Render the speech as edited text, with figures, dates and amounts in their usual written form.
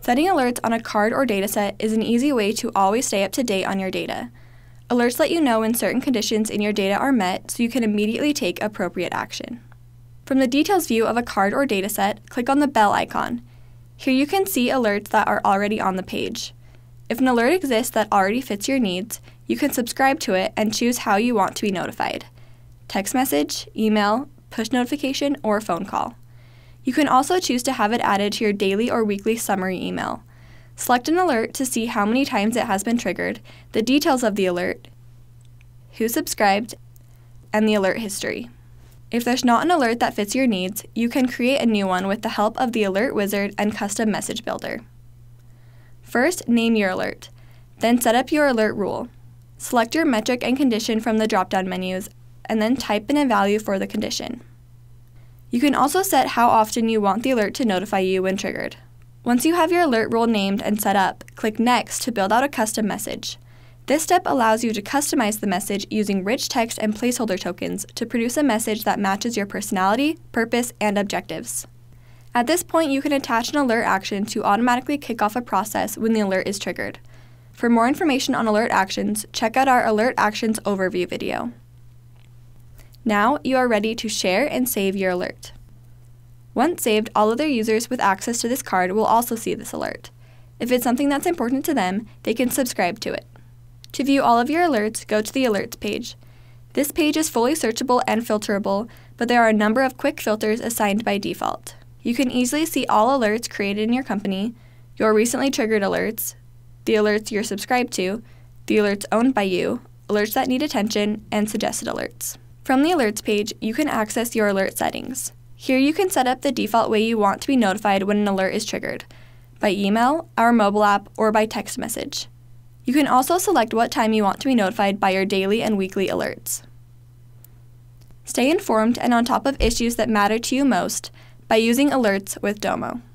Setting alerts on a card or dataset is an easy way to always stay up to date on your data. Alerts let you know when certain conditions in your data are met so you can immediately take appropriate action. From the details view of a card or dataset, click on the bell icon. Here you can see alerts that are already on the page. If an alert exists that already fits your needs, you can subscribe to it and choose how you want to be notified: text message, email, push notification, or phone call. You can also choose to have it added to your daily or weekly summary email. Select an alert to see how many times it has been triggered, the details of the alert, who subscribed, and the alert history. If there's not an alert that fits your needs, you can create a new one with the help of the Alert Wizard and Custom Message Builder. First, name your alert. Then set up your alert rule. Select your metric and condition from the drop-down menus, and then type in a value for the condition. You can also set how often you want the alert to notify you when triggered. Once you have your alert rule named and set up, click Next to build out a custom message. This step allows you to customize the message using rich text and placeholder tokens to produce a message that matches your personality, purpose, and objectives. At this point, you can attach an alert action to automatically kick off a process when the alert is triggered. For more information on alert actions, check out our Alert Actions overview video. Now you are ready to share and save your alert. Once saved, all other users with access to this card will also see this alert. If it's something that's important to them, they can subscribe to it. To view all of your alerts, go to the Alerts page. This page is fully searchable and filterable, but there are a number of quick filters assigned by default. You can easily see all alerts created in your company, your recently triggered alerts, the alerts you're subscribed to, the alerts owned by you, alerts that need attention, and suggested alerts. From the Alerts page, you can access your alert settings. Here you can set up the default way you want to be notified when an alert is triggered: by email, our mobile app, or by text message. You can also select what time you want to be notified by your daily and weekly alerts. Stay informed and on top of issues that matter to you most by using alerts with Domo.